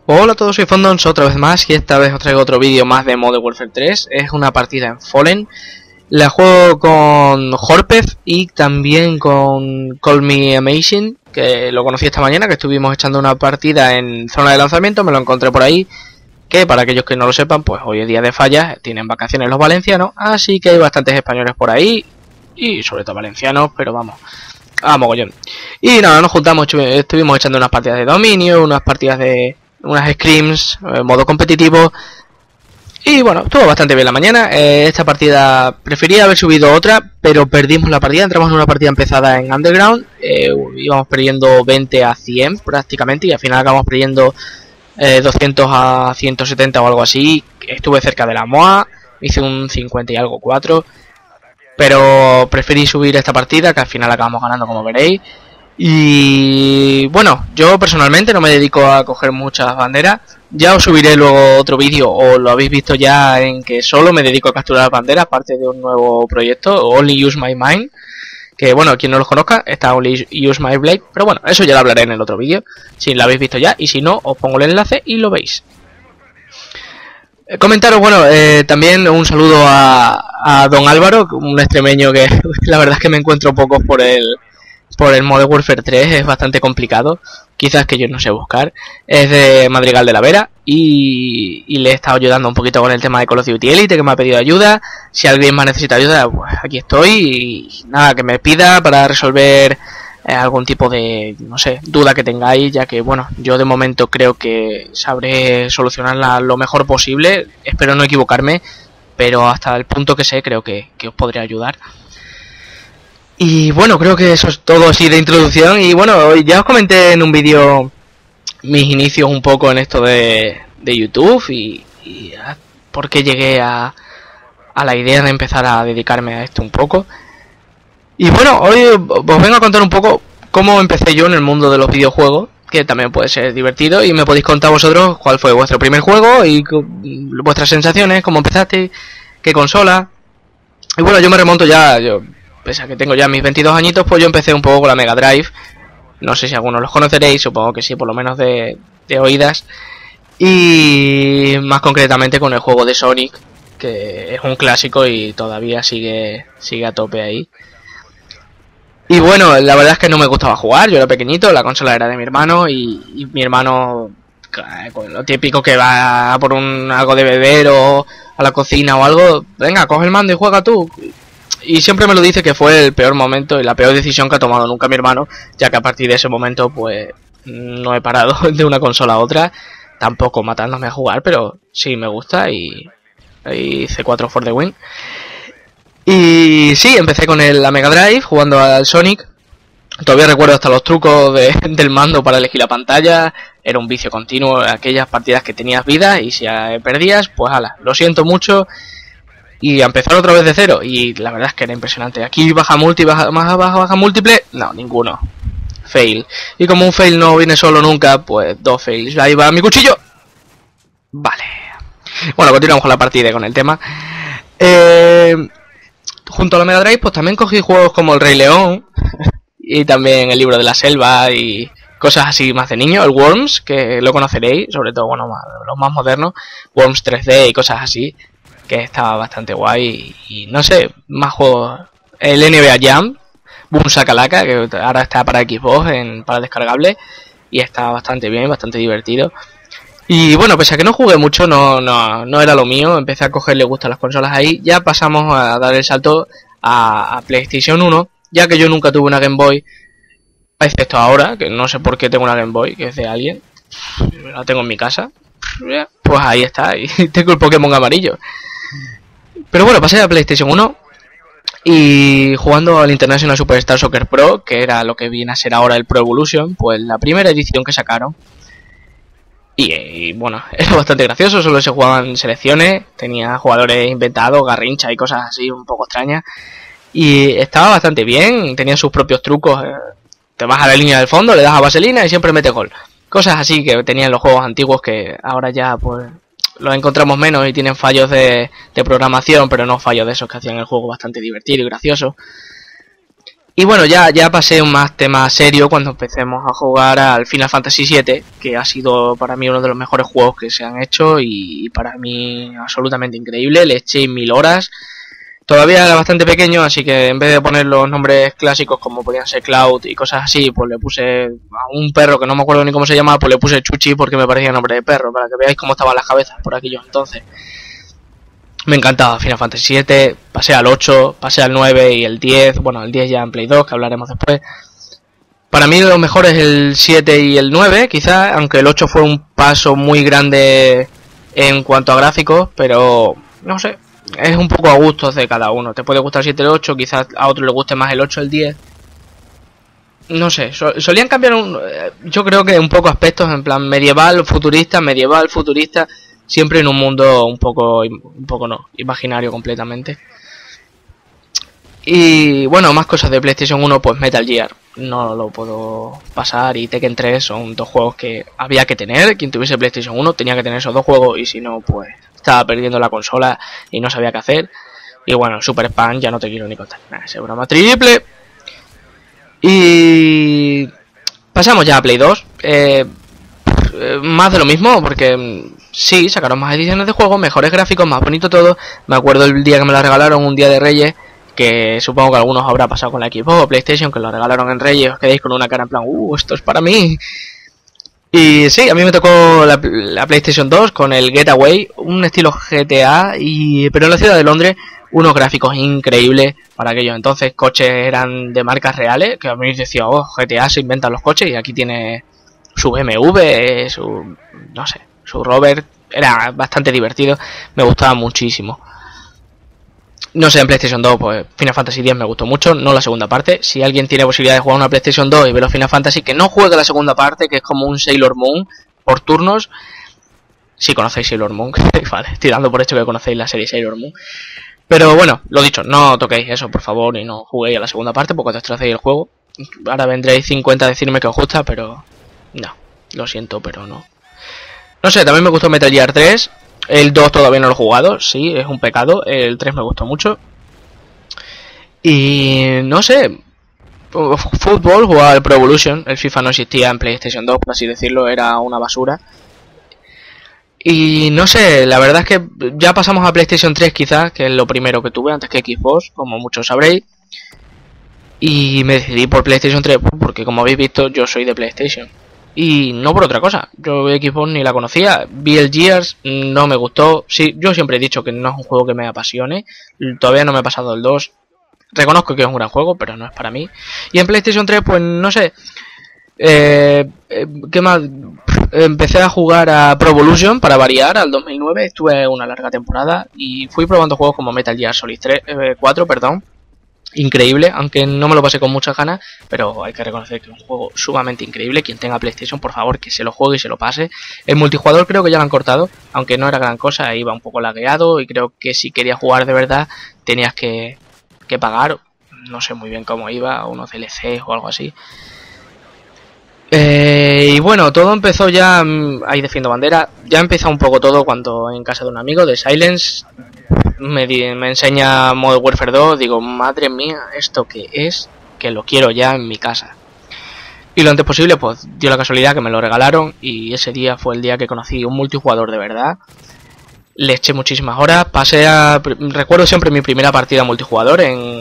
Hola a todos, soy Fondons otra vez más y esta vez os traigo otro vídeo más de Modern Warfare 3. Es una partida en Fallen. La juego con Horpeth y también con Call Me Amazing, que lo conocí esta mañana, que estuvimos echando una partida en zona de lanzamiento, me lo encontré por ahí. Que para aquellos que no lo sepan, pues hoy es día de fallas, tienen vacaciones los valencianos, así que hay bastantes españoles por ahí, y sobre todo valencianos, pero vamos, a mogollón. Y nada, nos juntamos, estuvimos echando unas partidas de dominio, unas partidas de unas scrims, modo competitivo. Y bueno, estuvo bastante bien la mañana. Esta partida prefería haber subido otra, pero perdimos la partida. Entramos en una partida empezada en Underground, íbamos perdiendo 20 a 100 prácticamente, y al final acabamos perdiendo 200 a 170 o algo así. Estuve cerca de la MOA, hice un 50 y algo 4, pero preferí subir esta partida, que al final acabamos ganando, como veréis. Y bueno, yo personalmente no me dedico a coger muchas banderas. Ya os subiré luego otro vídeo, o lo habéis visto ya, en que solo me dedico a capturar banderas, parte de un nuevo proyecto, Only Use My Mind. Que bueno, quien no los conozca, está Only Use My Blade, pero bueno, eso ya lo hablaré en el otro vídeo, si lo habéis visto ya, y si no, os pongo el enlace y lo veis. Comentaros, bueno, también un saludo a Don Álvaro, un extremeño que la verdad es que me encuentro pocos por el Modern Warfare 3, es bastante complicado, quizás que yo no sé buscar. Es de Madrigal de la Vera y le he estado ayudando un poquito con el tema de Call of Duty Elite, que me ha pedido ayuda. Si alguien más necesita ayuda, pues aquí estoy, y nada, que me pida para resolver algún tipo de, no sé, duda que tengáis, ya que bueno, yo de momento creo que sabré solucionarla lo mejor posible, espero no equivocarme, pero hasta el punto que sé creo que os podré ayudar. Y bueno, creo que eso es todo así de introducción. Y bueno, ya os comenté en un vídeo mis inicios un poco en esto de YouTube y por qué llegué a la idea de empezar a dedicarme a esto un poco. Y bueno, hoy os vengo a contar un poco cómo empecé yo en el mundo de los videojuegos, que también puede ser divertido, y me podéis contar vosotros cuál fue vuestro primer juego y vuestras sensaciones, cómo empezaste, qué consola. Y bueno, yo me remonto ya, pese a que tengo ya mis 22 añitos, pues yo empecé un poco con la Mega Drive. No sé si algunos los conoceréis, supongo que sí, por lo menos de oídas. Y más concretamente con el juego de Sonic, que es un clásico y todavía sigue a tope ahí. Y bueno, la verdad es que no me gustaba jugar, yo era pequeñito, la consola era de mi hermano, y mi hermano, con lo típico que va por algo de beber o a la cocina o algo, venga, coge el mando y juega tú. Y siempre me lo dice que fue el peor momento y la peor decisión que ha tomado nunca mi hermano, ya que a partir de ese momento pues no he parado de una consola a otra, tampoco matándome a jugar, pero sí me gusta y hice 4 for the win. Y sí, empecé con la Mega Drive jugando al Sonic. Todavía recuerdo hasta los trucos del mando para elegir la pantalla. Era un vicio continuo, aquellas partidas que tenías vida y si perdías, pues ala, lo siento mucho. Y a empezar otra vez de cero, y la verdad es que era impresionante. Aquí baja múltiple, no, ninguno. Fail. Y como un fail no viene solo nunca, pues 2 fails. Ahí va mi cuchillo. Vale. Bueno, continuamos con la partida y con el tema. Junto a la Mega Drive, pues también cogí juegos como el Rey León y también el Libro de la Selva y cosas así más de niño. El Worms, que lo conoceréis, sobre todo, bueno, los más modernos. Worms 3D y cosas así, que estaba bastante guay. Y no sé, más juegos. El NBA Jam, Boom Shakalaka, que ahora está para Xbox, para descargable, y está bastante bien, bastante divertido. Y bueno, pese a que no jugué mucho, no era lo mío, empecé a cogerle gusto a las consolas ahí. Ya pasamos a dar el salto a PlayStation 1, ya que yo nunca tuve una Game Boy, excepto ahora, que no sé por qué tengo una Game Boy, que es de alguien, la tengo en mi casa. Pues ahí está, y tengo el Pokémon amarillo. Pero bueno, pasé a PlayStation 1 y jugando al International Superstar Soccer Pro, que era lo que viene a ser ahora el Pro Evolution, pues la primera edición que sacaron. Y bueno, era bastante gracioso, solo se jugaban selecciones, tenía jugadores inventados, Garrincha y cosas así un poco extrañas. Y estaba bastante bien, tenía sus propios trucos. Te vas a la línea del fondo, le das a vaselina y siempre mete gol. Cosas así que tenían los juegos antiguos, que ahora ya pues los encontramos menos y tienen fallos de programación, pero no fallos de esos que hacían el juego bastante divertido y gracioso. Y bueno, ya pasé un más tema serio cuando empecemos a jugar al Final Fantasy VII, que ha sido para mí uno de los mejores juegos que se han hecho y para mí absolutamente increíble. Le eché 1000 horas. Todavía era bastante pequeño, así que en vez de poner los nombres clásicos como podían ser Cloud y cosas así, pues le puse a un perro que no me acuerdo ni cómo se llamaba, pues le puse Chuchi porque me parecía nombre de perro, para que veáis cómo estaban las cabezas por aquellos entonces. Me encantaba Final Fantasy VII, pasé al 8, pasé al 9 y el 10, bueno, el 10 ya en Play 2, que hablaremos después. Para mí lo mejor es el 7 y el 9, quizás, aunque el 8 fue un paso muy grande en cuanto a gráficos, pero no sé, es un poco a gustos de cada uno. Te puede gustar el 7 y el 8, quizás a otro le guste más el 8 o el 10. No sé, solían cambiar yo creo que un poco aspectos en plan medieval, futurista, siempre en un mundo un poco no, imaginario completamente. Y bueno, más cosas de PlayStation 1, pues Metal Gear, no lo puedo pasar, y Tekken 3 son dos juegos que había que tener. Quien tuviese PlayStation 1 tenía que tener esos dos juegos, y si no, pues estaba perdiendo la consola y no sabía qué hacer. Y bueno, Super Spam ya no te quiero ni contar, es broma triple. Y pasamos ya a Play 2. Más de lo mismo, porque sí, sacaron más ediciones de juego, mejores gráficos, más bonito todo. Me acuerdo el día que me la regalaron, un día de Reyes, que supongo que algunos habrá pasado con la Xbox o PlayStation, que lo regalaron en Reyes, os quedéis con una cara en plan, esto es para mí. Y sí, a mí me tocó la PlayStation 2 con el Getaway, un estilo GTA, pero en la ciudad de Londres, unos gráficos increíbles para aquellos entonces. Coches eran de marcas reales, que a mí decía, GTA se inventan los coches, y aquí tiene su BMW, su Rover. Era bastante divertido, me gustaba muchísimo. No sé, en PlayStation 2, pues Final Fantasy X me gustó mucho, no la segunda parte. Si alguien tiene posibilidad de jugar una PlayStation 2 y ver los Final Fantasy, que no juegue la segunda parte, que es como un Sailor Moon por turnos. Si conocéis Sailor Moon, vale, estoy dando por hecho que conocéis la serie Sailor Moon. Pero bueno, lo dicho, no toquéis eso, por favor, y no juguéis a la segunda parte porque destrocéis el juego. Ahora vendréis 50 a decirme que os gusta, pero no, lo siento, pero no. No sé, también me gustó Metal Gear 3. El 2 todavía no lo he jugado, sí, es un pecado. El 3 me gustó mucho. Y no sé, fútbol, jugaba al Pro Evolution. El FIFA no existía en PlayStation 2, por así decirlo, era una basura. Y no sé, la verdad es que ya pasamos a PlayStation 3 quizás, que es lo primero que tuve antes que Xbox, como muchos sabréis. Y me decidí por PlayStation 3 porque, como habéis visto, yo soy de PlayStation. Y no por otra cosa, yo Xbox ni la conocía, vi el Gears, no me gustó. Sí, yo siempre he dicho que no es un juego que me apasione, todavía no me he pasado el 2. Reconozco que es un gran juego, pero no es para mí. Y en PlayStation 3, pues no sé, ¿qué más? Empecé a jugar a Pro Evolution para variar, al 2009, estuve una larga temporada y fui probando juegos como Metal Gear Solid 4, perdón. Increíble, aunque no me lo pasé con muchas ganas, pero hay que reconocer que es un juego sumamente increíble. Quien tenga PlayStation, por favor, que se lo juegue y se lo pase. El multijugador creo que ya lo han cortado, aunque no era gran cosa, iba un poco lagueado, y creo que si querías jugar de verdad tenías que pagar, no sé muy bien cómo iba, unos DLCs o algo así. Y bueno, todo empezó ya, ahí defiendo bandera, ya empezó un poco todo cuando en casa de un amigo de Silence me enseña Modern Warfare 2, digo, madre mía, ¿esto qué es? Que lo quiero ya en mi casa. Y lo antes posible, pues dio la casualidad que me lo regalaron, y ese día fue el día que conocí un multijugador de verdad. Le eché muchísimas horas, recuerdo siempre mi primera partida multijugador en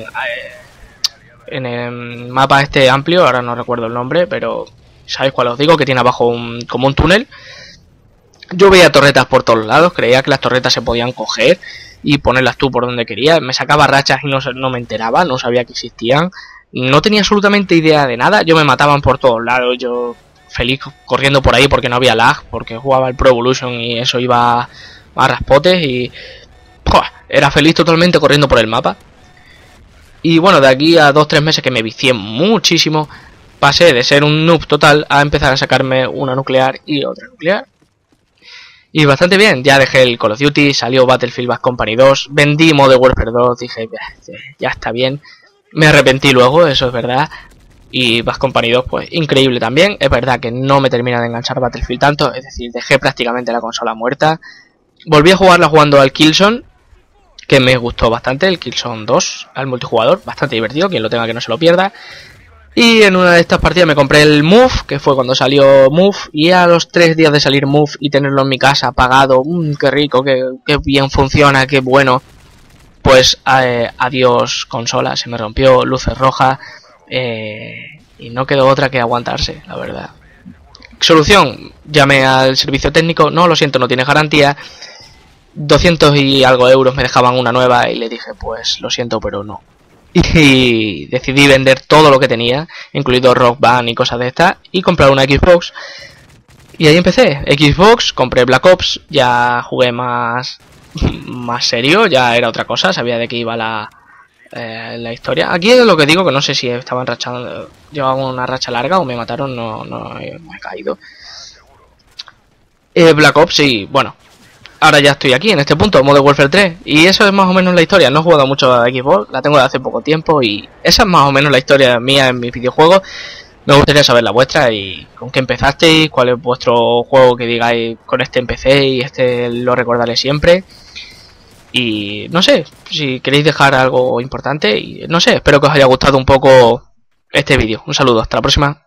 el mapa este amplio, ahora no recuerdo el nombre, pero ¿sabéis cuál os digo? Que tiene abajo como un túnel. Yo veía torretas por todos lados, creía que las torretas se podían coger y ponerlas tú por donde quería. Me sacaba rachas y no me enteraba, no sabía que existían. No tenía absolutamente idea de nada, yo me mataban por todos lados, yo feliz corriendo por ahí porque no había lag, porque jugaba el Pro Evolution y eso iba a raspotes y era feliz totalmente corriendo por el mapa. Y bueno, de aquí a 2-3 meses que me vicié muchísimo, pasé de ser un noob total a empezar a sacarme una nuclear y otra nuclear. Y bastante bien, ya dejé el Call of Duty, salió Battlefield Bad Company 2, vendí Modern Warfare 2, dije, ya está bien. Me arrepentí luego, eso es verdad. Y Bad Company 2, pues increíble también. Es verdad que no me termina de enganchar Battlefield tanto, es decir, dejé prácticamente la consola muerta. Volví a jugarla jugando al Killzone, que me gustó bastante, el Killzone 2 al multijugador, bastante divertido, quien lo tenga que no se lo pierda. Y en una de estas partidas me compré el Move, que fue cuando salió Move, y a los 3 días de salir Move y tenerlo en mi casa apagado, qué rico, qué bien funciona, qué bueno. Pues adiós consola, se me rompió, luces rojas, y no quedó otra que aguantarse, la verdad. Solución, llamé al servicio técnico, no, lo siento, no tiene garantía. 200 y algo euros me dejaban una nueva y le dije, pues lo siento, pero no. Y decidí vender todo lo que tenía, incluido Rock Band y cosas de estas, y comprar una Xbox. Y ahí empecé, Xbox, compré Black Ops, ya jugué más serio, ya era otra cosa, sabía de qué iba la historia. Aquí es lo que digo, que no sé si estaban rachando, llevaban una racha larga o me mataron, no he caído. Black Ops, y bueno, ahora ya estoy aquí, en este punto, Modern Warfare 3. Y eso es más o menos la historia. No he jugado mucho a Xbox, la tengo de hace poco tiempo. Y esa es más o menos la historia mía en mis videojuegos. Me gustaría saber la vuestra y con qué empezasteis, cuál es vuestro juego que digáis, con este empecé y este lo recordaré siempre. Y no sé, si queréis dejar algo importante. Y no sé, espero que os haya gustado un poco este vídeo. Un saludo, hasta la próxima.